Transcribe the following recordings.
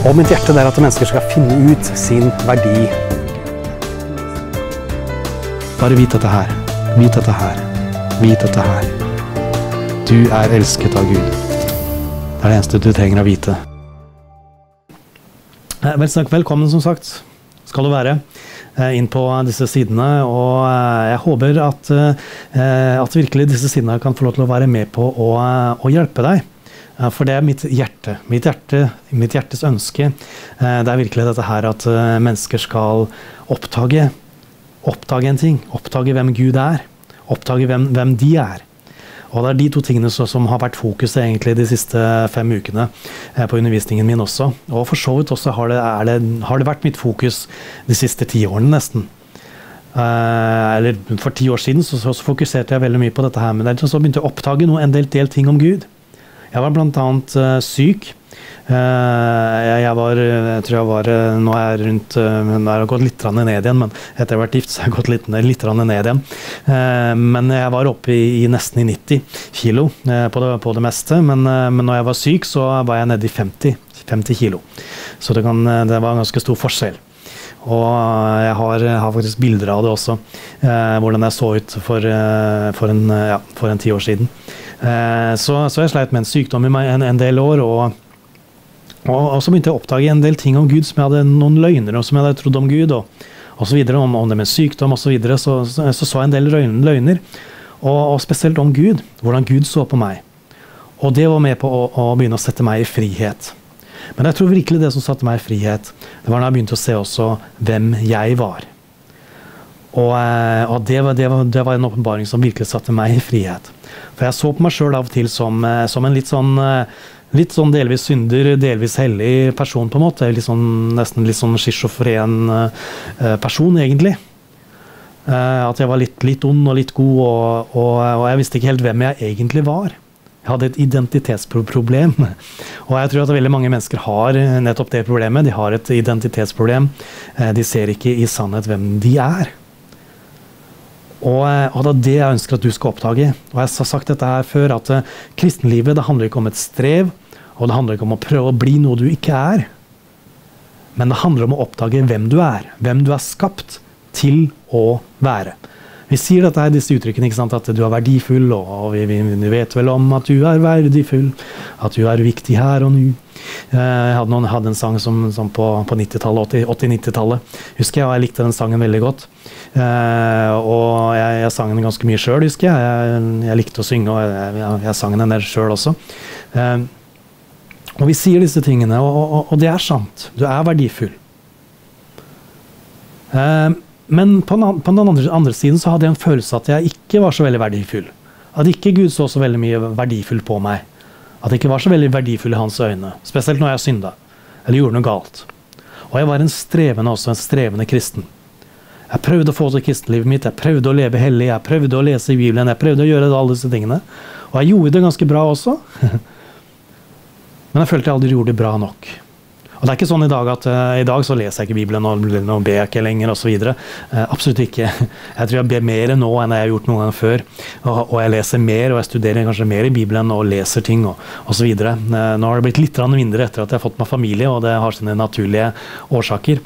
Og mitt hjerte er at mennesker skal finne ut sin verdi. Bare vit dette her. Vit dette her. Vit dette her. Du er elsket av Gud. Det er det eneste du trenger å vite. Velkommen som sagt, skal du være inn på disse sidene, og jeg håper at virkelig disse sidene kan få lov til å være med på å hjelpe deg. For det er mitt hjertes ønske. Det er virkelig dette her at mennesker skal oppdage en ting, oppdage hvem Gud er, oppdage hvem de er. Og det er de to tingene som har vært fokuset egentlig de siste 5 ukene på undervisningen min også. Og for så vidt også har det vært mitt fokus de siste 10 årene nesten. Eller for 10 år siden så fokuserte jeg veldig mye på dette her, men så begynte jeg å oppdage en del ting om Gud. Jeg var blant annet syk. Jeg tror jeg var, nå er jeg gått litt ned igjen, men etter jeg har vært gift så har jeg gått litt ned igjen. Men jeg var oppe i nesten 90 kilo på det meste, men når jeg var syk så var jeg nede i 50 kilo. Så det var en ganske stor forskjell. Og jeg har faktisk bilder av det også, hvordan jeg så ut for en 10 år siden. Så jeg sleit med en sykdom i en del år, og så begynte jeg å oppdage en del ting om Gud som jeg hadde noen løgner som jeg hadde trodd om Gud, og så videre, om det med sykdom og så videre, så jeg en del løgner, og spesielt om Gud, hvordan Gud så på meg. Og det var med på å begynne å sette meg i frihet. Men jeg tror virkelig det som satte meg i frihet, det var når jeg begynte å se også hvem jeg var. Og det var en åpenbaring som virkelig satte meg i frihet. For jeg så på meg selv av og til som en litt sånn delvis synder, delvis hellig person på en måte. Nesten litt sånn schizofren person egentlig. At jeg var litt ond og litt god, og jeg visste ikke helt hvem jeg egentlig var. Jeg hadde et identitetsproblem. Og jeg tror at veldig mange mennesker har nettopp det problemet. De har et identitetsproblem. De ser ikke i sannhet hvem de er. Og det er det jeg ønsker at du skal oppdage. Og jeg har sagt dette her før, at kristenlivet, det handler ikke om et strev, og det handler ikke om å prøve å bli noe du ikke er. Men det handler om å oppdage hvem du er skapt til å være. Vi sier dette her, disse uttrykkene, ikke sant, at du er verdifull, og vi vet vel om at du er verdifull, at du er viktig her og nå. Jeg hadde en sang som på 90-tallet, 80-90-tallet, husker jeg, og jeg likte den sangen veldig godt. Og jeg sang den ganske mye selv, husker jeg. Jeg likte å synge, og jeg sang den der selv også. Og vi sier disse tingene, og det er sant. Du er verdifull. Men på den andre siden så hadde jeg en følelse at jeg ikke var så veldig verdifull. At ikke Gud så veldig mye verdifull på meg. At jeg ikke var så veldig verdifull i hans øyne. Spesielt når jeg syndet, eller gjorde noe galt. Og jeg var en strevende kristen. Jeg prøvde å få til kristenlivet mitt, jeg prøvde å leve hellig, jeg prøvde å lese i Bibelen, jeg prøvde å gjøre alle disse tingene. Og jeg gjorde det ganske bra også. Men jeg følte jeg aldri gjorde det bra nok. Og det er ikke sånn i dag at i dag så leser jeg ikke Bibelen og ber jeg ikke lenger og så videre. Absolutt ikke. Jeg tror jeg ber mer nå enn jeg har gjort noen gang før. Og jeg leser mer, og jeg studerer kanskje mer i Bibelen og leser ting og så videre. Nå har det blitt litt mindre etter at jeg har fått meg familie, og det har sine naturlige årsaker.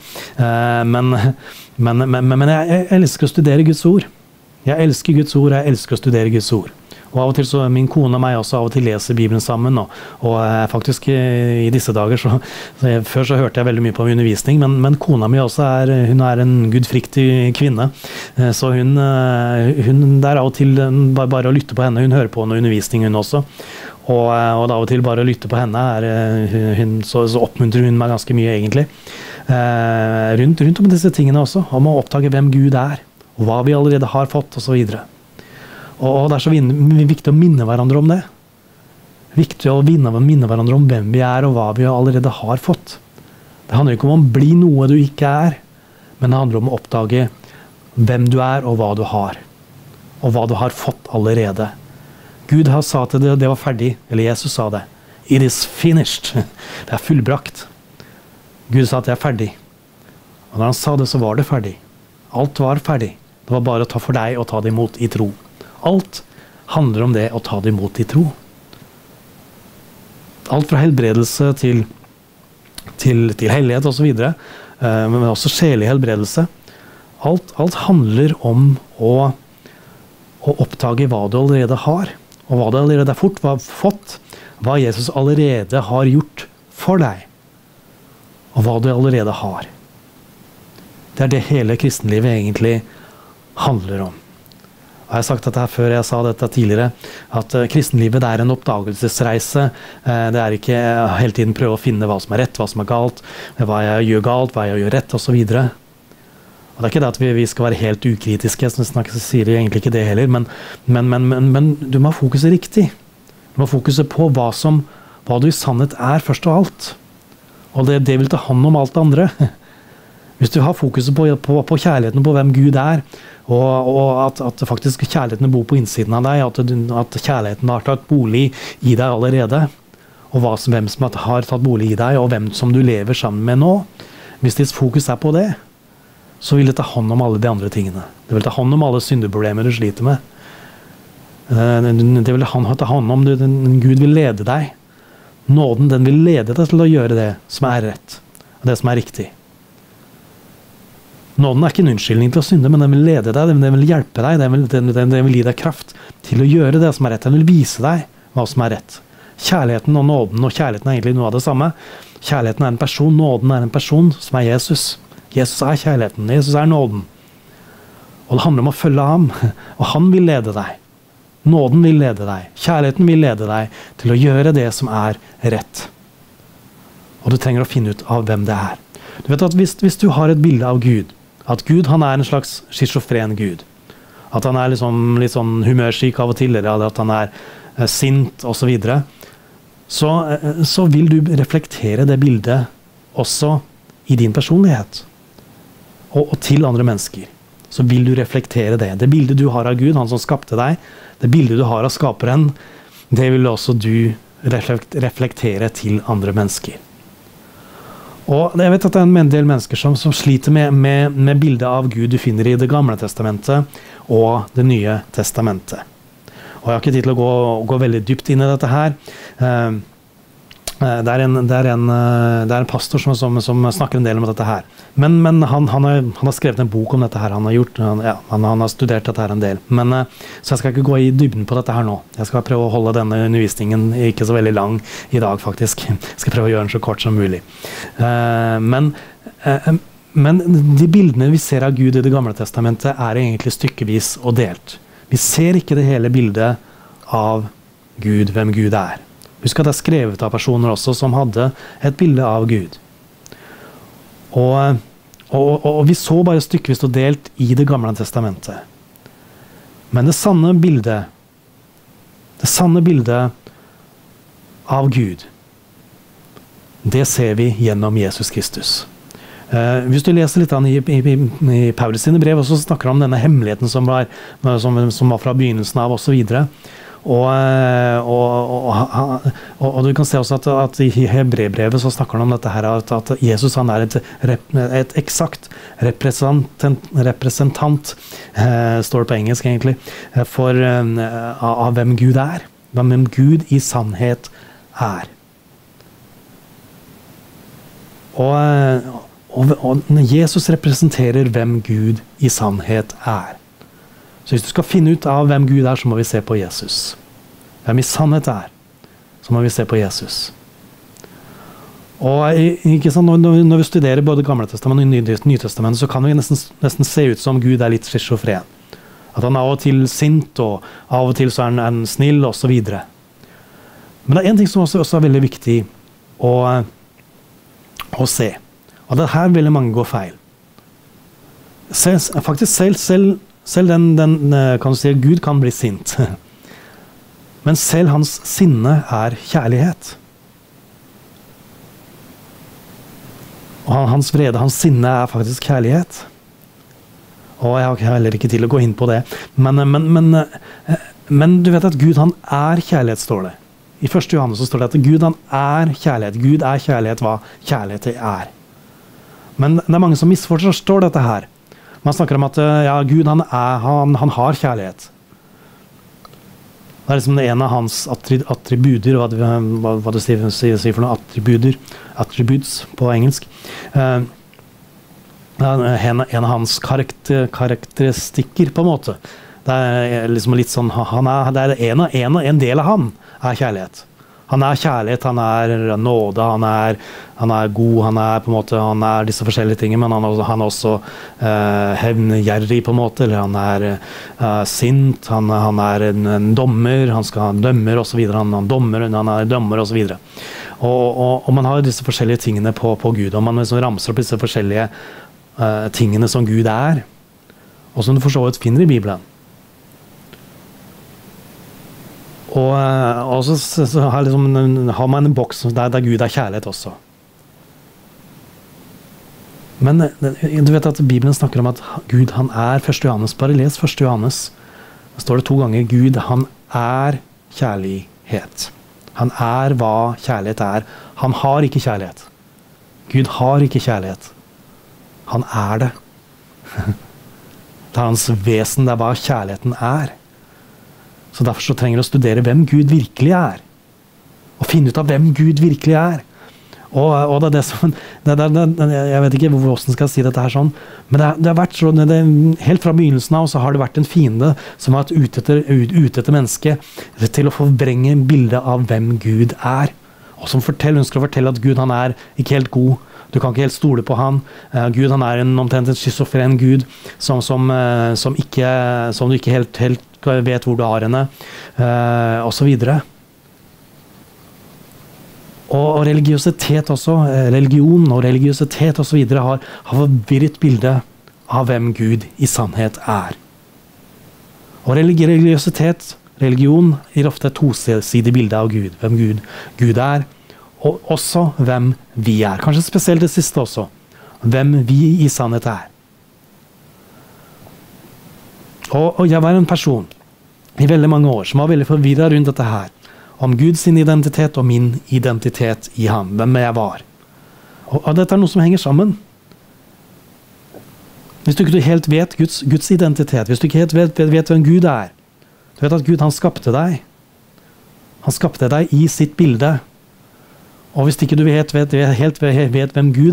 Men jeg elsker å studere Guds ord. Jeg elsker Guds ord, jeg elsker å studere Guds ord. Og av og til så min kone og meg også av og til leser Bibelen sammen, og faktisk i disse dager før så hørte jeg veldig mye på undervisning, men kona mi også hun er en gudfryktig kvinne, så hun det er av og til bare å lytte på henne, hun hører på noe undervisning hun også, og av og til bare å lytte på henne så oppmuntrer hun meg ganske mye egentlig, rundt om disse tingene også, om å oppdage hvem Gud er, og hva vi allerede har fått og så videre. Og det er så viktig å minne hverandre om det. Viktig å minne hverandre om hvem vi er og hva vi allerede har fått. Det handler ikke om å bli noe du ikke er, men det handler om å oppdage hvem du er og hva du har. Og hva du har fått allerede. Gud har sagt at det var ferdig, eller Jesus sa det. It is finished. Det er fullbrakt. Gud sa at det er ferdig. Og når han sa det, så var det ferdig. Alt var ferdig. Det var bare å ta for deg og ta det imot i tro. Alt handler om det å ta det imot i tro. Alt fra helbredelse til hellighet og så videre, men også sjelig helbredelse. Alt handler om å oppdage hva du allerede har, og hva du allerede har fått, hva Jesus allerede har gjort for deg, og hva du allerede har. Det er det hele kristenlivet egentlig handler om. Jeg har sagt dette her før, jeg sa dette tidligere, at kristenlivet det er en oppdagelsesreise. Det er ikke hele tiden prøve å finne hva som er rett, hva som er galt, hva jeg gjør galt, hva jeg gjør rett, og så videre. Og det er ikke det at vi skal være helt ukritiske, så sier jeg egentlig ikke det heller, men du må ha fokuset riktig. Du må ha fokuset på hva du i sannhet er først og alt. Og det vil ta hånd om alt det andre. Hvis du har fokuset på kjærligheten, på hvem Gud er, og at faktisk kjærligheten bor på innsiden av deg, at kjærligheten har tatt bolig i deg allerede, og hvem som har tatt bolig i deg, og hvem som du lever sammen med nå, hvis ditt fokus er på det, så vil det ta hånd om alle de andre tingene. Det vil ta hånd om alle syndeproblemer du sliter med. Det vil ta hånd om Gud vil lede deg. Nåden, den vil lede deg til å gjøre det som er rett, og det som er riktig. Nåden er ikke en unnskyldning til å synde, men den vil lede deg, den vil hjelpe deg, den vil gi deg kraft til å gjøre det som er rett. Den vil vise deg hva som er rett. Kjærligheten og nåden, og kjærligheten er egentlig noe av det samme. Kjærligheten er en person, nåden er en person som er Jesus. Jesus er kjærligheten, Jesus er nåden. Og det handler om å følge ham, og han vil lede deg. Nåden vil lede deg, kjærligheten vil lede deg til å gjøre det som er rett. Og du trenger å finne ut av hvem det er. Du vet at hvis du har et bilde av Gud, at Gud han er en slags schizofren Gud, at han er liksom, litt sånn humørsyk av og til, eller at han er sint og så videre, så vil du reflektere det bildet også i din personlighet, og til andre mennesker. Så vil du reflektere det. Det bildet du har av Gud, han som skapte deg, det bildet du har av skaperen, det vil også du reflektere til andre mennesker. Og jeg vet at det er en del mennesker som sliter med bildet av Gud du finner i Det gamle testamentet og Det nye testamentet. Og jeg har ikke tid til å gå veldig dypt inn i dette her. Det er en pastor som snakker en del om dette her. Men han har skrevet en bok om dette her. Han har studert dette her en del. Så jeg skal ikke gå i dybden på dette her nå. Jeg skal prøve å holde denne undervisningen ikke så veldig lang i dag, faktisk. Jeg skal prøve å gjøre den så kort som mulig. Men de bildene vi ser av Gud i Det gamle testamentet er egentlig stykkevis og delt. Vi ser ikke det hele bildet av Gud, hvem Gud er. Husk at det er skrevet av personer også som hadde et bilde av Gud. Og vi så bare stykkevis og delt i Det gamle testamentet. Men det sanne bildet av Gud, det ser vi gjennom Jesus Kristus. Hvis du leser litt i Paulus sine brev, så snakker han om denne hemmeligheten som var fra begynnelsen av og så videre. Og du kan se også at i Hebrebrevet så snakker han om dette her, at Jesus han er et eksakt representant, står det på engelsk egentlig, av hvem Gud er, hvem Gud i sannhet er. Og Jesus representerer hvem Gud i sannhet er. Så hvis du skal finne ut av hvem Gud er, så må vi se på Jesus. Hvem i sannhet er, så må vi se på Jesus. Og ikke sant, når vi studerer både Gamle testamentet og Nye testamentet, så kan vi nesten se ut som Gud er litt schizofren. At han av og til sint, og av og til så er han snill, og så videre. Men det er en ting som også er veldig viktig å se. Og det er her veldig mange går feil. Faktisk selv den kan du si, Gud kan bli sint. Men selv hans sinne er kjærlighet. Og hans vrede, hans sinne er faktisk kjærlighet. Og jeg har heller ikke til å gå inn på det. Men du vet at Gud han er kjærlighet, står det. I 1. Johannes så står det at Gud han er kjærlighet. Gud er kjærlighet, hva kjærlighet er. Men det er mange som misforstår dette her. Man snakker om at ja, Gud han har kjærlighet. Det er liksom en av hans attributer, hva du sier for noen attributer, attributes på engelsk. En av hans karakteristikker, på en måte. Det liksom litt sånn, en del av han kjærlighet. Han kjærlighet, han nåde, han god, han på en måte, han disse forskjellige tingene, men han også hevngjerrig på en måte, eller han sint, han en dommer, han skal dømmer og så videre, han dømmer og så videre. Og man har disse forskjellige tingene på Gud, og man liksom ramser opp disse forskjellige tingene som Gud og som du for så vidt finner i Bibelen. Og så har man en boks der Gud kjærlighet også. Men du vet at Bibelen snakker om at Gud, han 1. Johannes, bare les 1. Johannes. Da står det 2 ganger, Gud, han kjærlighet. Han hva kjærlighet Han har ikke kjærlighet. Gud har ikke kjærlighet. Han det. Det hans vesen, det hva kjærligheten Så derfor så trenger du å studere hvem Gud virkelig og finne ut av hvem Gud virkelig og det som jeg vet ikke hvordan skal jeg si dette her sånn, men det har vært sånn, helt fra begynnelsen av så har det vært en fiende som har vært ute etter mennesket til å forvrenge bildet av hvem Gud og som ønsker å fortelle at Gud han ikke helt god. Du kan ikke helt stole på han. Gud han en omtrent en schizofren Gud som du ikke helt vet hvor du har henne, og så videre. Og religiøsitet også, religion og religiøsitet og så videre har forvirret bildet av hvem Gud i sannhet Og religiøsitet, religion, gir ofte et tosidig bilde av Gud, hvem Gud og også hvem vi Kanskje spesielt det siste også, hvem vi i sannhet Og jeg var en person i veldig mange år som var veldig forvirret rundt dette her, om Guds identitet og min identitet i ham, hvem jeg var. Og dette noe som henger sammen. Hvis du ikke helt vet Guds identitet, hvis du ikke helt vet hvem Gud du vet at Gud han skapte deg. Han skapte deg i sitt bilde. Og hvis ikke du helt vet hvem Gud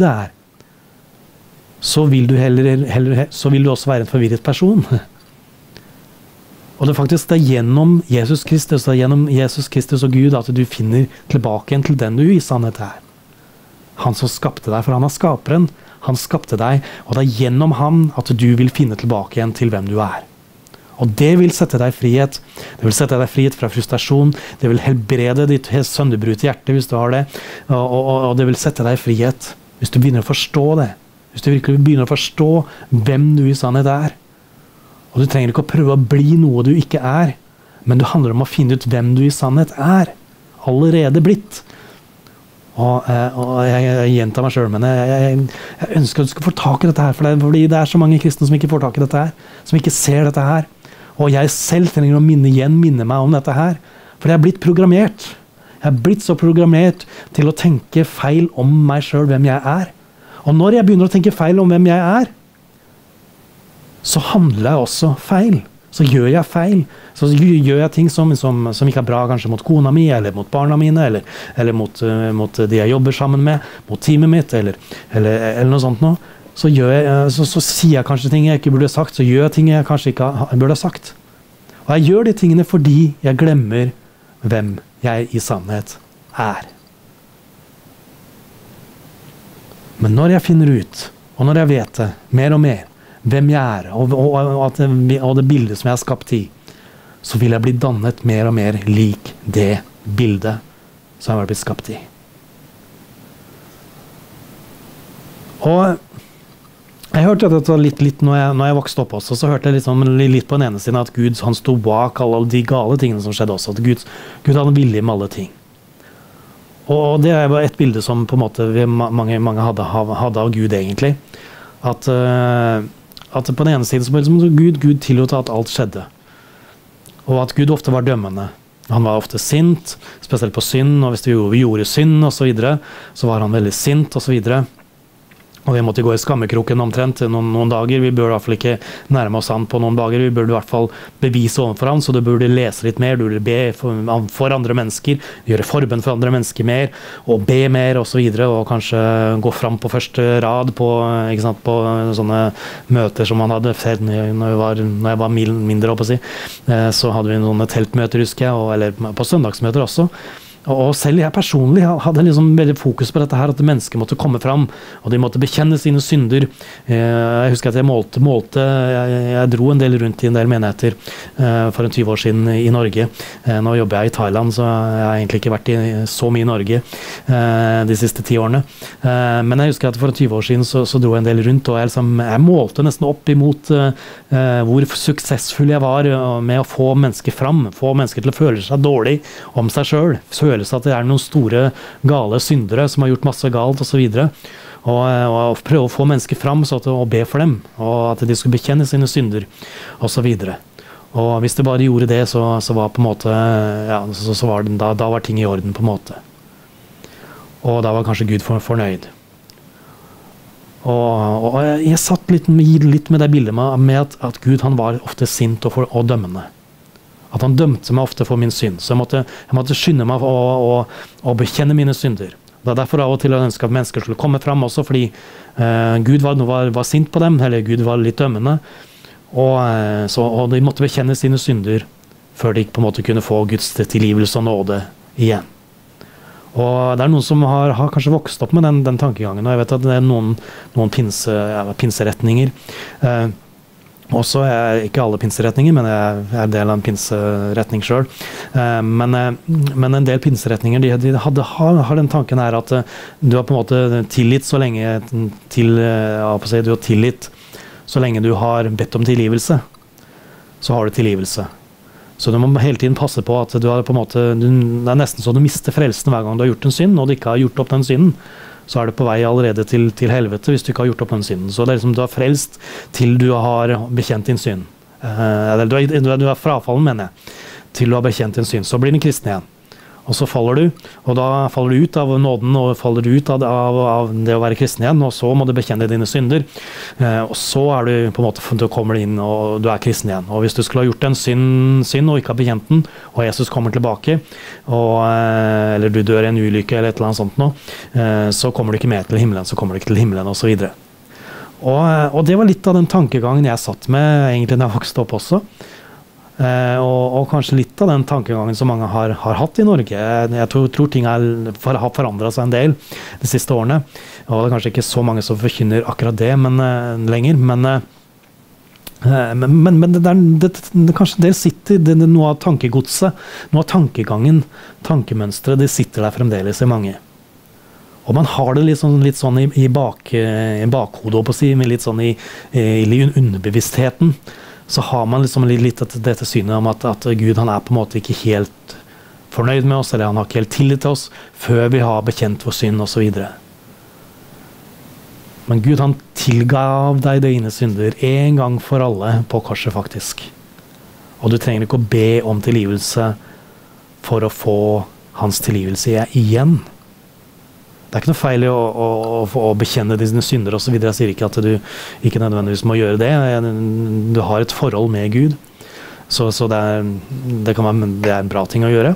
så vil du også være en forvirret person. Og det faktisk gjennom Jesus Kristus og Gud at du finner tilbake igjen til den du i sannhet Han som skapte deg, for han skaperen. Han skapte deg, og det gjennom ham at du vil finne tilbake igjen til hvem du Og det vil sette deg i frihet. Det vil sette deg i frihet fra frustrasjon. Det vil helbrede ditt sønderbrutte hjerte hvis du har det. Og det vil sette deg i frihet hvis du begynner å forstå det. Hvis du virkelig begynner å forstå hvem du i sannhet Og du trenger ikke å prøve å bli noe du ikke men det handler om å finne ut hvem du i sannhet allerede blitt. Og jeg gjentar meg selv, men jeg ønsker at du skal få tak i dette her, fordi det så mange kristne som ikke får tak i dette her, som ikke ser dette her. Og jeg selv trenger å minne meg om dette her, for jeg blitt programmert. Jeg blitt så programmert til å tenke feil om meg selv, hvem jeg Og når jeg begynner å tenke feil om hvem jeg så handler jeg også feil. Så gjør jeg feil. Så gjør jeg ting som ikke bra, kanskje mot kona mi, eller mot barna mine, eller mot de jeg jobber sammen med, mot teamet mitt, eller noe sånt noe. Så sier jeg kanskje ting jeg ikke burde sagt, så gjør jeg ting jeg kanskje ikke burde sagt. Og jeg gjør de tingene fordi jeg glemmer hvem jeg i sannhet Men når jeg finner ut, og når jeg vet det, mer og mer, hvem jeg og det bildet som jeg har skapt i, så vil jeg bli dannet mer og mer lik det bildet som jeg har blitt skapt i. Og jeg hørte dette litt når jeg vokste opp også, så hørte jeg litt på den ene siden at Gud han stod bak alle de gale tingene som skjedde også, at Gud hadde vilje med alle ting. Og det var et bilde som på en måte mange hadde av Gud egentlig, at på den ene siden så var det som Gud tillot at alt skjedde, og at Gud ofte var dømmende. Han var ofte sint, spesielt på synd, og hvis vi gjorde synd og så videre, så var han veldig sint og så videre. Og vi måtte gå i skammekroken omtrent noen dager. Vi burde i hvert fall ikke nærme oss han på noen dager. Vi burde i hvert fall bevise overfor han, så du burde lese litt mer, du burde be for andre mennesker, gjøre forbønn for andre mennesker mer, og be mer og så videre, og kanskje gå fram på første rad på, ikke sant, på sånne møter som han hadde når jeg var mindre, å si. Så hadde vi noen teltmøter, husker jeg, eller på søndagsmøter også. Og selv jeg personlig hadde liksom veldig fokus på dette her, at mennesker måtte komme fram, og de måtte bekjenne sine synder. Jeg husker at jeg dro en del rundt i en del menigheter for 20 år siden i Norge. Nå jobber jeg i Thailand, så jeg har egentlig ikke vært så mye i Norge de siste 10 årene. Men jeg husker at for 20 år siden så dro jeg en del rundt, og jeg målte nesten opp imot hvor suksessfull jeg var med å få mennesker fram, få mennesker til å føle seg dårlig om seg selv, at det noen store gale syndere som har gjort masse galt og så videre, og prøve å få mennesker fram og be for dem, og at de skulle bekjenne sine synder og så videre. Og hvis de bare gjorde det, så var på en måte, ja, så var det, da var ting i orden på en måte. Og da var kanskje Gud fornøyd. Og jeg satt litt med det bildet med at Gud, han var ofte sint og dømmende. At han dømte meg ofte for min synd. Så jeg måtte skynde meg å bekjenne mine synder. Det derfor av og til jeg ønsket at mennesker skulle komme fram også, fordi Gud var sint på dem, eller Gud var litt dømmende. Og de måtte bekjenne sine synder før de på en måte kunne få Guds tilgivelse og nåde igjen. Og det noen som har kanskje vokst opp med den tankegangen, og jeg vet at det noen pinseretninger. Også ikke alle pinseretninger, men jeg en del av en pinseretning selv. Men en del pinseretninger de har den tanken her at du har på en måte tilgitt så lenge du har tilgitt så lenge du har bedt om tilgivelse, så har du tilgivelse. Så du må hele tiden passe på at du har på en måte, det nesten så du mister frelsen hver gang du har gjort en synd, og du ikke har gjort opp den synden. Så det på vei allerede til helvete hvis du ikke har gjort opp den synden. Så det liksom du har frelst til du har bekjent din synd. Du er frafallen, mener jeg. Til du har bekjent din synd. Så blir den kristen igjen. Og så faller du, og da faller du ut av nåden, og faller du ut av det å være kristen igjen, og så må du bekjenne dine synder. Og så du på en måte, du kommer inn, og du er kristen igjen. Og hvis du skulle ha gjort en synd og ikke har bekjent den, og Jesus kommer tilbake, eller du dør i en ulykke eller et eller annet sånt nå, så kommer du ikke med til himmelen, så kommer du ikke til himmelen, og så videre. Og det var litt av den tankegangen jeg satt med egentlig når jeg vokste opp også. Og kanskje litt av den tankegangen som mange har hatt i Norge. Jeg tror ting har forandret seg en del de siste årene, og det kanskje ikke så mange som forkynner akkurat det lenger, men kanskje det sitter noe av tankegodset, noe av tankegangen, tankemønstret, det sitter der fremdeles i mange. Og man har det litt sånn i bakhodet, på å si, med litt sånn i underbevisstheten. Så har man liksom litt dette synet om at Gud, han på en måte ikke helt fornøyd med oss, eller han har ikke helt tillit til oss før vi har bekjent vår synd og så videre. Men Gud, han tilgav deg dine synder en gang for alle på korset faktisk. Og du trenger ikke å be om tilgivelse for å få hans tilgivelse igjen. Det ikke noe feil i å bekjenne dine synder og så videre. Jeg sier ikke at du ikke nødvendigvis må gjøre det. Du har et forhold med Gud. Så det en bra ting å gjøre.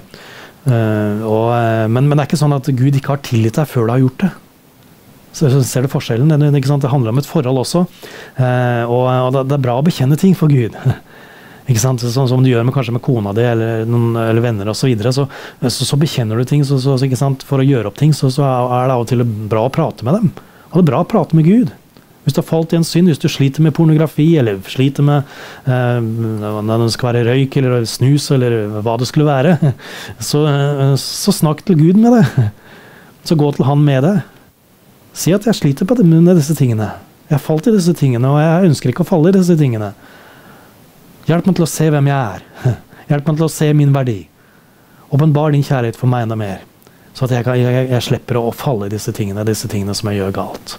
Men det ikke sånn at Gud ikke har tilgitt deg før du har gjort det. Så ser du forskjellen. Det handler om et forhold også. Og det bra å bekjenne ting for Gud. Ikke sant? Sånn som du gjør kanskje med kona di eller venner og så videre, så bekjenner du ting, ikke sant? For å gjøre opp ting, så det av og til bra å prate med dem. Og det bra å prate med Gud. Hvis du har falt i en synd, hvis du sliter med pornografi, eller sliter med når det skal være røyk, eller snus, eller hva det skulle være, så snakk til Gud med det. Så gå til han med det. Si at jeg sliter med disse tingene. Jeg har falt i disse tingene, og jeg ønsker ikke å falle i disse tingene. Hjelp meg til å se hvem jeg er. Hjelp meg til å se min verdi. Åpenbar din kjærlighet for meg enda mer. Så at jeg slipper å falle i disse tingene som jeg gjør galt.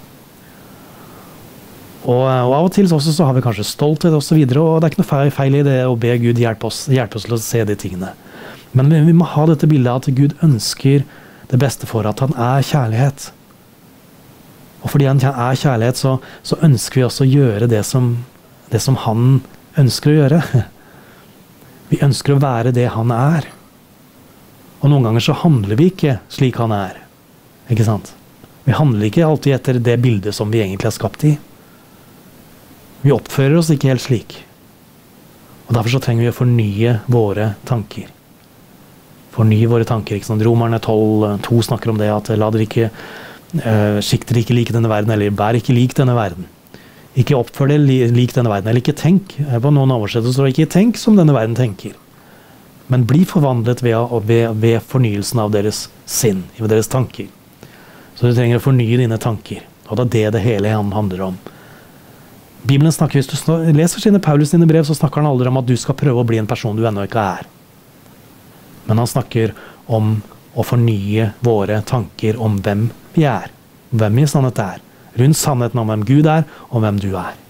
Og av og til også så har vi kanskje stolthet og så videre, og det ikke noe feil i det å be Gud hjelpe oss til å se de tingene. Men vi må ha dette bildet at Gud ønsker det beste for at han kjærlighet. Og fordi han er kjærlighet, så ønsker vi også å gjøre det som han ønsker å gjøre. Vi ønsker å være det han er. Og noen ganger så handler vi ikke slik han er. Ikke sant? Vi handler ikke alltid etter det bildet som vi egentlig er skapt i. Vi oppfører oss ikke helt slik. Og derfor så trenger vi å fornye våre tanker. Fornye våre tanker, ikke sant? Romerne 12:2 snakker om det, at la dere ikke skikk dere ikke like denne verden, eller vær ikke lik denne verden. Ikke oppfør dere lik denne verden, eller ikke tenk. På noen oversettelser står det ikke tenk som denne verden tenker. Men bli forvandlet ved fornyelsen av deres sinn, ved deres tanker. Så du trenger å fornye dine tanker. Og det er det hele handler om. Bibelen snakker, hvis du leser Paulus sine brev, så snakker han aldri om at du skal prøve å bli en person du ennå ikke er. Men han snakker om å fornye våre tanker om hvem vi er. Hvem vi i sannhet er. Rundt sannheten om hvem Gud er, og hvem du er.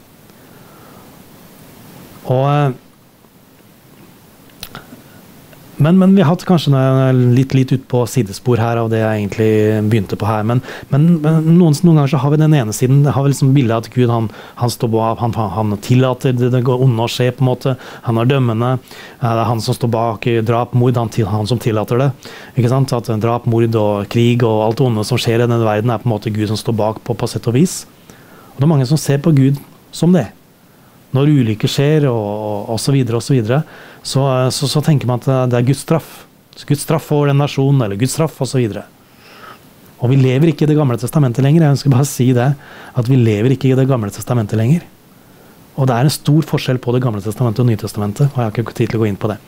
Men vi har hatt kanskje litt ut på sidespor her av det jeg egentlig begynte på her. Men noen ganger så har vi den ene siden, det har vi liksom bildet at Gud han står bak, han tillater det onde å skje på en måte. Han er dømmende. Det er han som står bak drap, mord, han som tillater det. Ikke sant? At drap, mord og krig og alt det onde som skjer i denne verden er på en måte Gud som står bak på sett og vis. Og det er mange som ser på Gud som det. Når ulykker skjer og så videre, så tenker man at det er Guds straff. Guds straff over den nasjonen, eller Guds straff og så videre. Og vi lever ikke i det gamle testamentet lenger. Jeg ønsker bare å si det, at vi lever ikke i det gamle testamentet lenger. Og det er en stor forskjell på det gamle testamentet og Nytestamentet, og jeg har ikke tid til å gå inn på det.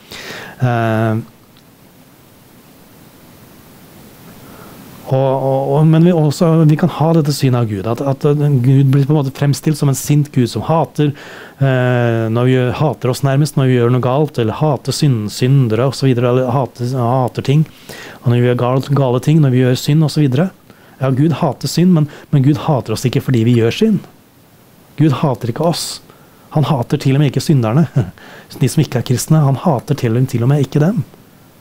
Men vi kan ha dette synet av Gud, at Gud blir på en måte fremstilt som en sint Gud som hater, når vi hater oss nærmest, når vi gjør noe galt, eller hater syndere og så videre, eller hater ting, og når vi gjør gale ting, når vi gjør synd og så videre. Ja, Gud hater synd, men Gud hater oss ikke fordi vi gjør synd. Gud hater ikke oss. Han hater til og med ikke synderne. De som ikke er kristne, han hater til og med ikke dem.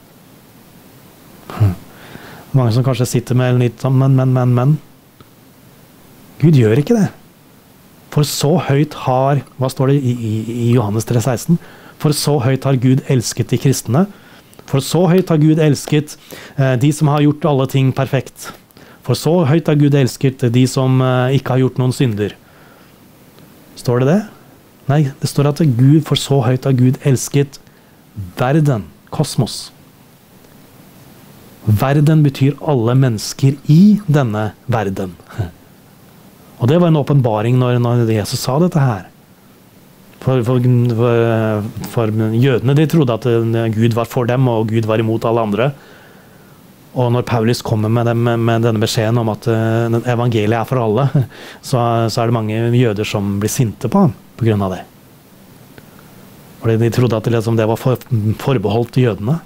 Mange som kanskje sitter med litt sånn, men. Gud gjør ikke det. For så høyt har, hva står det i Johannes 3,16? For så høyt har Gud elsket de kristne. For så høyt har Gud elsket de som har gjort alle ting perfekt. For så høyt har Gud elsket de som ikke har gjort noen synder. Står det det? Nei, det står at for så høyt har Gud elsket verden, kosmos. Verden betyr alle mennesker i denne verden. Og det var en åpenbaring når Jesus sa dette her. For jødene, de trodde at Gud var for dem, og Gud var imot alle andre. Og når Paulus kommer med denne beskjeden om at evangeliet er for alle, så er det mange jøder som blir sinte på ham på grunn av det. Fordi de trodde at det var forbeholdt jødene.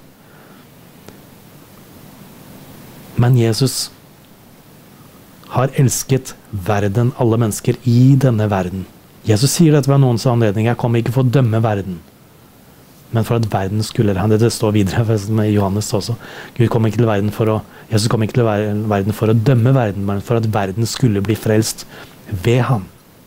Men Jesus har elsket verden, alle mennesker i denne verden. Jesus sier dette ved noens anledning: jeg kommer ikke for å dømme verden, men for at verden skulle, det står videre med Johannes også, Jesus kom ikke til verden for å dømme verden, men for at verden skulle bli frelst ved ham.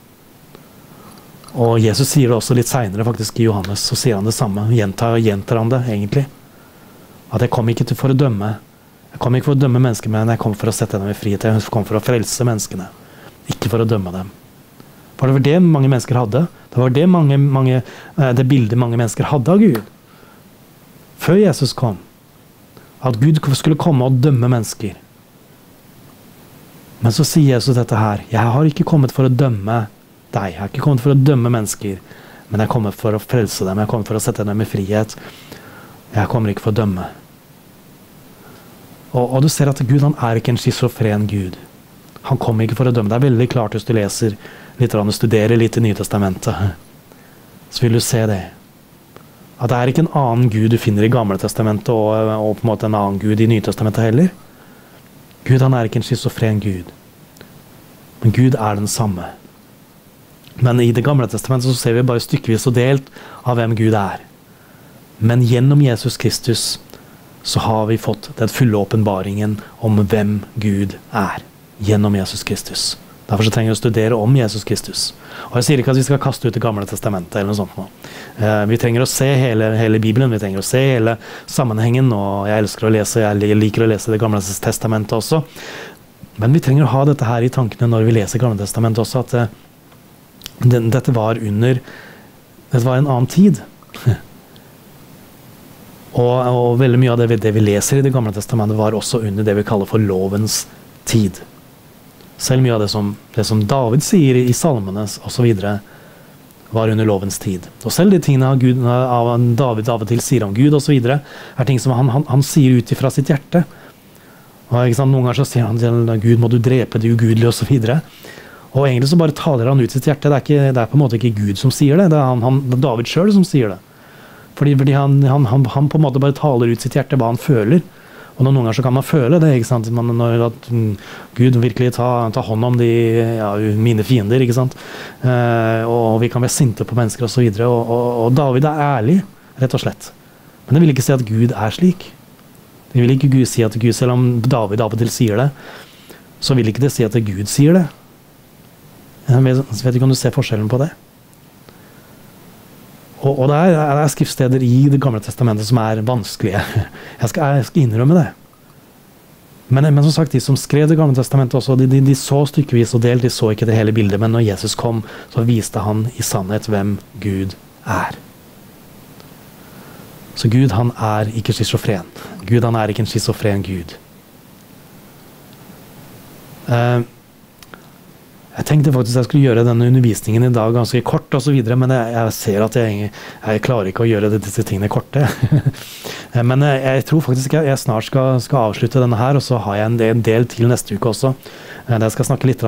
Og Jesus sier det også litt senere faktisk i Johannes, så sier han det samme, gjentar han det egentlig, at jeg kom ikke for å dømme. Jeg kom ikke for å dømme mennesker, men jeg kom for å sette dem i frihet. Jeg kom for å frelse menneskene, ikke for å dømme dem. For det var det mange mennesker hadde. Det var det bildet mange mennesker hadde av Gud. Før Jesus kom. At Gud skulle komme og dømme mennesker. Men så sier Jesus dette her: jeg har ikke kommet for å dømme deg. Jeg har ikke kommet for å dømme mennesker, men jeg har kommet for å frelse dem. Jeg har kommet for å sette dem i frihet. Jeg kommer ikke for å dømme. Og du ser at Gud, han er ikke en schizofren Gud. Han kommer ikke for å dømme. Det er veldig klart hvis du leser litt, studerer litt i Nytestamentet. Så vil du se det. At det er ikke en annen Gud du finner i Gamle Testamentet, og på en måte en annen Gud i Nytestamentet heller. Gud, han er ikke en schizofren Gud. Men Gud er den samme. Men i det Gamle Testamentet så ser vi bare stykkevis og delt av hvem Gud er. Men gjennom Jesus Kristus så har vi fått den fulle åpenbaringen om hvem Gud er, gjennom Jesus Kristus. Derfor så trenger vi å studere om Jesus Kristus. Og jeg sier ikke at vi skal kaste ut Det gamle testamentet eller noe sånt nå. Vi trenger å se hele Bibelen, vi trenger å se hele sammenhengen, og jeg liker å lese Det gamle testamentet også. Men vi trenger å ha dette her i tankene når vi leser Gamle testamentet også, at dette var en annen tid. og veldig mye av det vi leser i Det gamle testamentet var også under det vi kaller for lovens tid. Selv mye av det som David sier i salmene og så videre, var under lovens tid. Og selv de tingene David av og til sier om Gud og så videre, ting som han sier ut ifra sitt hjerte. Og noen ganger så sier han til Gud, må du drepe det ugudelige og så videre. Og egentlig så bare taler han ut sitt hjerte. Det er på en måte ikke Gud som sier det, det er David selv som sier det. Fordi han på en måte bare taler ut sitt hjerte hva han føler. Og noen ganger så kan man føle det, ikke sant? Når at Gud virkelig tar hånd om mine fiender, ikke sant? Og vi kan være sinte på mennesker og så videre. Og David er ærlig, rett og slett. Men det vil ikke si at Gud er slik. Det vil ikke Gud si at Gud, selv om David av og til sier det, så vil ikke det si at Gud sier det. Jeg vet ikke om du ser forskjellen på det. Og det er skriftsteder i Det gamle testamentet som er vanskelige. Jeg skal innrømme det. Men som sagt, de som skrev Det gamle testamentet også, de så stykkevis og delt, de så ikke det hele bildet, men når Jesus kom, så viste han i sannhet hvem Gud er. Så Gud, han er ikke schizofren. Gud, han er ikke en schizofren Gud. Jeg tenkte faktisk jeg skulle gjøre denne undervisningen i dag ganske kort og så videre, men jeg ser at jeg klarer ikke å gjøre disse tingene korte. Men jeg tror faktisk jeg snart skal avslutte denne her, og så har jeg en del til neste uke også. Jeg skal snakke litt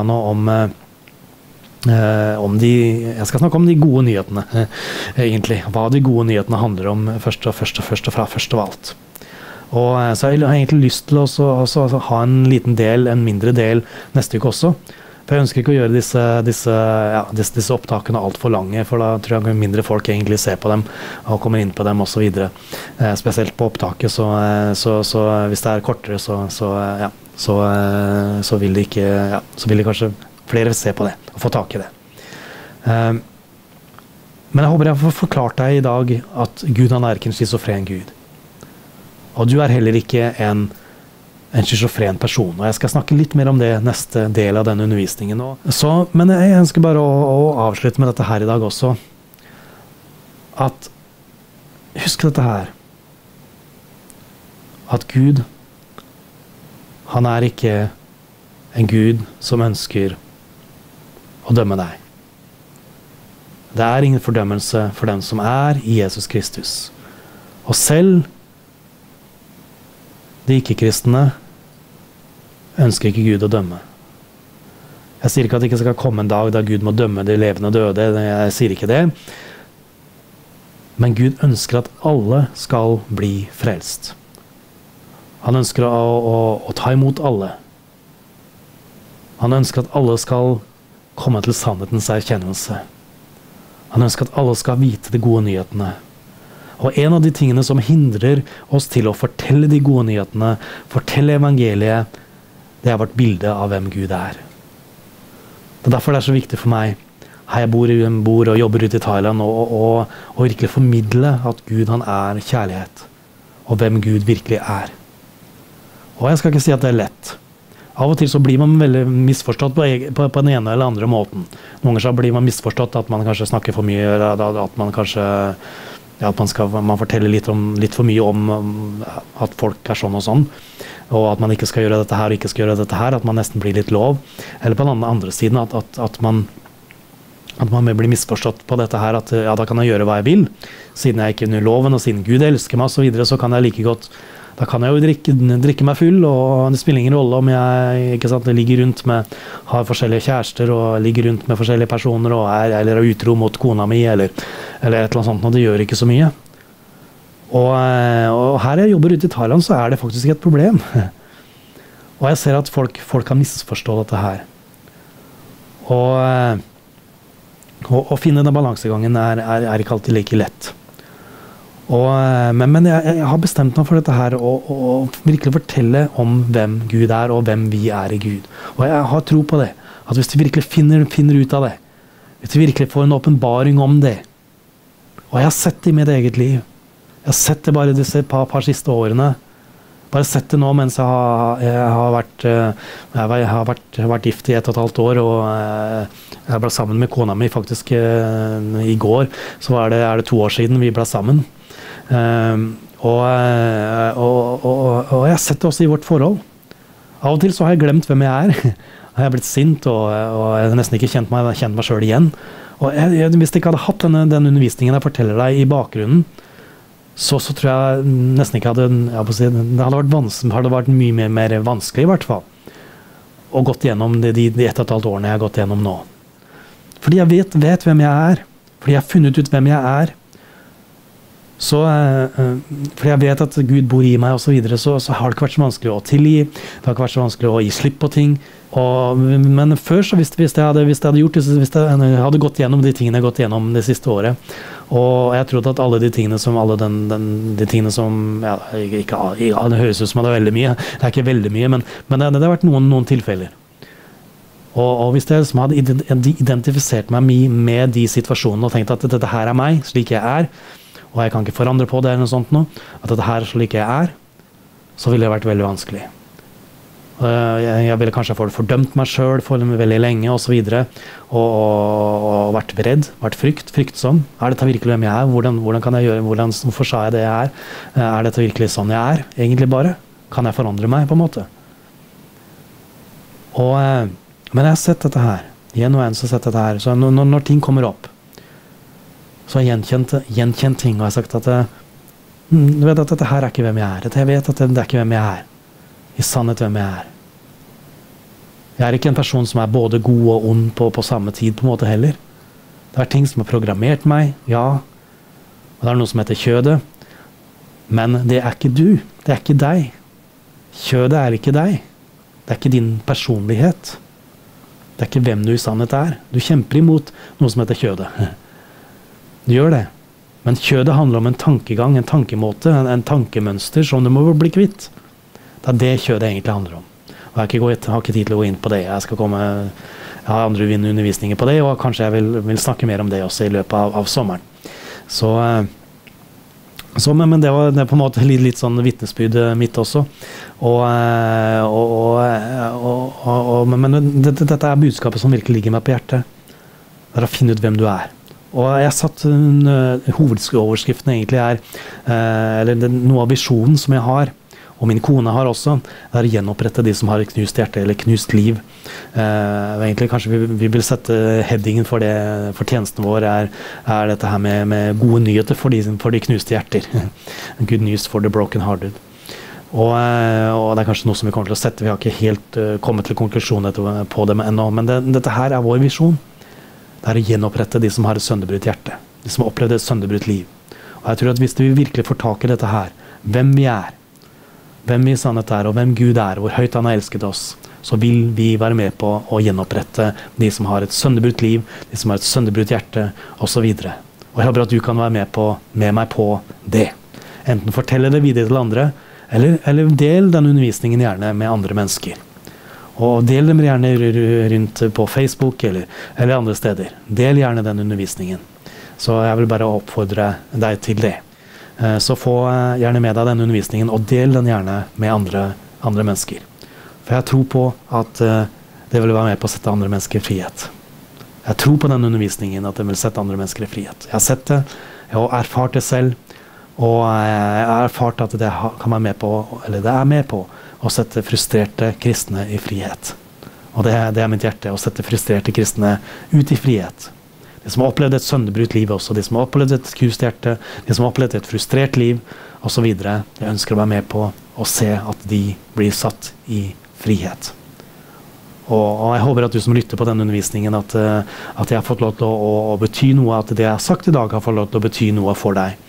jeg skal snakke om de gode nyhetene, egentlig. Hva de gode nyhetene handler om først av alt. Og så jeg har egentlig lyst til å ha en mindre del neste uke også. For jeg ønsker ikke å gjøre disse opptakene alt for lange, for da tror jeg mindre folk egentlig ser på dem og kommer inn på dem og så videre. Spesielt på opptaket, så hvis det er kortere, så vil det kanskje flere se på det og få tak i det. Men jeg håper jeg får forklart deg i dag at Gud, han er ikke en schizofren Gud. Og du er heller ikke en schizofren person, og jeg skal snakke litt mer om det neste del av denne undervisningen. Men jeg ønsker bare å avslutte med dette her i dag også. At husk dette her. At Gud, han er ikke en Gud som ønsker å dømme deg. Det er ingen fordømmelse for dem som er i Jesus Kristus. Og selv de ikke-kristne ønsker ikke Gud å dømme. Jeg sier ikke at det ikke skal komme en dag da Gud må dømme de levende og døde, jeg sier ikke det. Men Gud ønsker at alle skal bli frelst. Han ønsker å ta imot alle. Han ønsker at alle skal komme til sannhetens erkjennelse. Han ønsker at alle skal vite de gode nyhetene. Og en av de tingene som hindrer oss til å fortelle de gode nyhetene, fortelle evangeliet, det er vårt bilde av hvem Gud er. Det er derfor det er så viktig for meg, her jeg bor og jobber ute i Thailand, og virkelig formidle at Gud, han er kjærlighet, og hvem Gud virkelig er. Og jeg skal ikke si at det er lett. Av og til så blir man veldig misforstått på den ene eller andre måten. Noen ganger så blir man misforstått at man kanskje snakker for mye, at man kanskje at man forteller litt for mye om at folk er sånn og sånn, og at man ikke skal gjøre dette her og ikke skal gjøre dette her, at man nesten blir litt lov. Eller på den andre siden at man blir misforstått på dette her, at ja, da kan jeg gjøre hva jeg vil, siden jeg ikke er under loven, og siden Gud elsker meg og så videre, så kan jeg like godt, da kan jeg jo drikke meg full, og det spiller ingen rolle om jeg ligger rundt har forskjellige kjærester, og ligger rundt med forskjellige personer, eller er utro mot kona mi, eller et eller annet sånt, og det gjør ikke så mye. Og her jeg jobber ute i Thailand, så er det faktisk et problem. Og jeg ser at folk kan misforstå dette her. Å finne den balansegangen er ikke alltid like lett. Men jeg har bestemt meg for dette her, og virkelig fortelle om hvem Gud er, og hvem vi er i Gud. Og jeg har tro på det, At hvis du virkelig finner ut av det, hvis du virkelig får en åpenbaring om det, og jeg har sett det i mitt eget liv, jeg har sett det bare disse par siste årene, bare sett det nå mens jeg har vært gift i 1,5 år, og jeg ble sammen med kona mi faktisk i går, så er det 2 år siden vi ble sammen. Og jeg har sett det også i vårt forhold. Av og til så har jeg glemt hvem jeg er. Jeg har blitt sint, og jeg har nesten ikke kjent meg selv igjen. Og hvis jeg ikke hadde hatt den undervisningen jeg forteller deg i bakgrunnen, så tror jeg nesten ikke det hadde vært mye mer vanskelig i hvert fall. Og gått gjennom de 1,5 årene jeg har gått gjennom nå. Fordi jeg vet hvem jeg er. Fordi jeg har funnet ut hvem jeg er. Fordi jeg vet at Gud bor i meg og så videre, så har det ikke vært så vanskelig å tilgi. Det har ikke vært så vanskelig å gi slipp på ting. Men før, så hvis jeg hadde gått gjennom de tingene jeg har gått gjennom det siste året, og jeg trodde at alle de tingene som det høres ut som det er veldig mye, det er ikke veldig mye, men det har vært noen tilfeller. Og hvis jeg hadde identifisert meg med de situasjonene og tenkt at dette her er meg, slik jeg er, og jeg kan ikke forandre på det eller noe sånt nå, at dette her er slik jeg er, så ville det vært veldig vanskelig. Jeg ville kanskje fordømt meg selv for veldig lenge og så videre, og vært redd, vært fryktsom. Er dette virkelig hvem jeg er? Hvordan kan jeg gjøre? Hvorfor sa jeg det jeg er? Er dette virkelig sånn jeg er? Egentlig bare? Kan jeg forandre meg på en måte? Men jeg har sett dette her. Igjen og igjen så har jeg sett dette her. Så når ting kommer opp, så har jeg gjenkjent ting, og jeg har sagt at du vet at dette her er ikke hvem jeg er. Jeg vet at det er ikke hvem jeg er. I sannhet hvem jeg er. Jeg er ikke en person som er både god og ond på samme tid på en måte heller. Det er ting som har programmert meg, ja. Og det er noe som heter kjødet. Men det er ikke du. Det er ikke deg. Kjødet er ikke deg. Det er ikke din personlighet. Det er ikke hvem du i sannhet er. Du kjemper imot noe som heter kjødet. Du gjør det. Men kjødet handler om en tankegang, en tankemåte, en tankemønster som du må bli kvitt. Det er det kjødet egentlig handler om. Og jeg har ikke tid til å gå inn på det. Jeg har andre undervisninger på det, og kanskje jeg vil snakke mer om det også i løpet av sommeren. Men det var på en måte litt sånn vitnesbyrd mitt også. Men dette er budskapet som virkelig ligger meg på hjertet. Det er å finne ut hvem du er. Og jeg satt hovedoverskriften egentlig eller noe av visjonen som jeg har, og min kone har også, det er å gjenopprette de som har et knust hjerte eller knust liv. Egentlig kanskje vi vil sette headingen for tjenesten vår er dette her med gode nyheter for de knuste hjerter. Good news for the broken hearted. Og det er kanskje noe som vi kommer til å sette. Vi har ikke helt kommet til konklusjonen på det ennå, men dette her er vår visjon. Det er å gjenopprette de som har et sønderbrutt hjerte. De som har opplevd et sønderbrutt liv. Og jeg tror at hvis vi virkelig får tak i dette her, hvem vi er, hvem vi i sannhet er, og hvem Gud er, hvor høyt han har elsket oss, så vil vi være med på å gjenopprette de som har et sønderbrutt liv, de som har et sønderbrutt hjerte, og så videre. Og jeg håper at du kan være med meg på det. Enten fortelle det videre til andre, eller del den undervisningen gjerne med andre mennesker. Og del dem gjerne rundt på Facebook eller andre steder. Del gjerne den undervisningen. Så jeg vil bare oppfordre deg til det. Så få gjerne med deg den undervisningen, og del den gjerne med andre mennesker. For jeg tror på at det vil være med på å sette andre mennesker i frihet. Jeg tror på den undervisningen, at det vil sette andre mennesker i frihet. Jeg har sett det, jeg har erfart det selv, og jeg har erfart at det kan være med på, eller det er med på, å sette frustrerte kristne i frihet. Og det er mitt hjerte, å sette frustrerte kristne ut i frihet. De som har opplevd et sønderbrutt liv også, de som har opplevd et knust hjerte, de som har opplevd et frustrert liv, og så videre. Jeg ønsker å være med på å se at de blir satt i frihet. Og jeg håper at du som lytter på denne undervisningen, at jeg har fått lov til å bety noe, at det jeg har sagt i dag har fått lov til å bety noe for deg.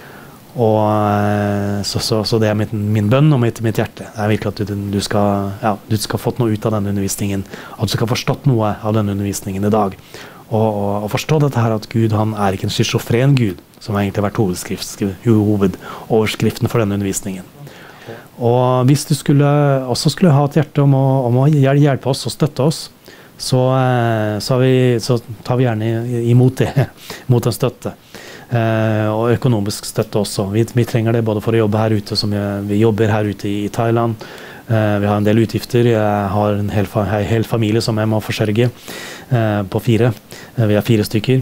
Og så det er min bønn og mitt hjerte. Det er virkelig at du skal fått noe ut av denne undervisningen, at du skal forstått noe av denne undervisningen i dag. Og forstå dette her, at Gud, han er ikke en schizofren Gud, som egentlig har vært hovedoverskriften for denne undervisningen. Og hvis du skulle ha et hjerte om å hjelpe oss og støtte oss, så tar vi gjerne imot det, mot en støtte. Og økonomisk støtte også. Vi trenger det både for å jobbe her ute, som vi jobber her ute i Thailand. Vi har en del utgifter. Jeg har en hel familie som jeg må forsørge på 4. Vi er 4 stykker.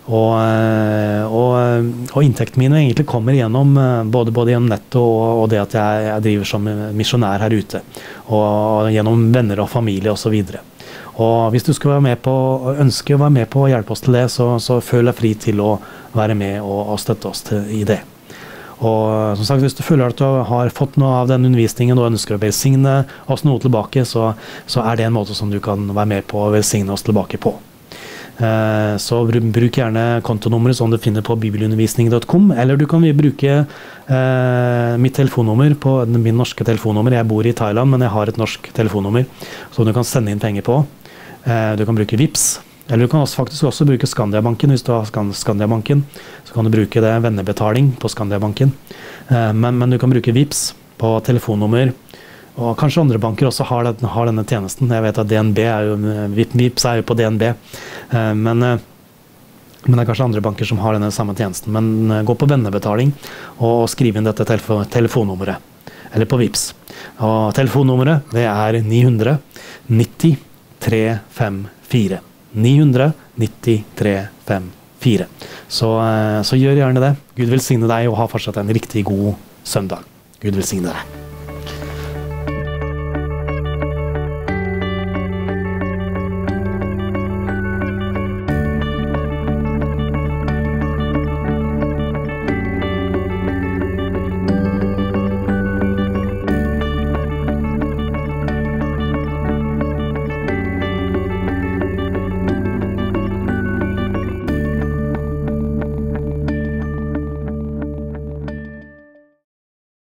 Og inntekten min egentlig kommer gjennom både gjennom nettet og det at jeg driver som misjonær her ute. Og gjennom venner og familie og så videre. Og hvis du skal ønske å være med på å hjelpe oss til det, så føl deg fri til å være med og støtte oss i det. Og som sagt, hvis du føler at du har fått noe av den undervisningen og ønsker å velsigne oss noe tilbake, så det en måte som du kan være med på å velsigne oss tilbake på. Så bruk gjerne kontonummeret som du finner på bibelundervisning.com, eller du kan bruke mitt telefonnummer på min norske telefonnummer. Jeg bor i Thailand, men jeg har et norsk telefonnummer som du kan sende inn penger på. Du kan bruke Vipps, eller du kan faktisk også bruke Skandiabanken. Hvis du har Skandiabanken, så kan du bruke det vennebetaling på Skandiabanken. Men du kan bruke Vipps på telefonnummer, og kanskje andre banker også har denne tjenesten. Jeg vet at Vipps er jo på DNB, men det er kanskje andre banker som har denne samme tjenesten. Men gå på vennebetaling og skriv inn dette telefonnummeret, eller på Vipps. Og telefonnummeret, det er 990 354. 990 354. Så gjør gjerne det. Gud velsigne deg, og ha fortsatt en riktig god søndag. Gud velsigne deg.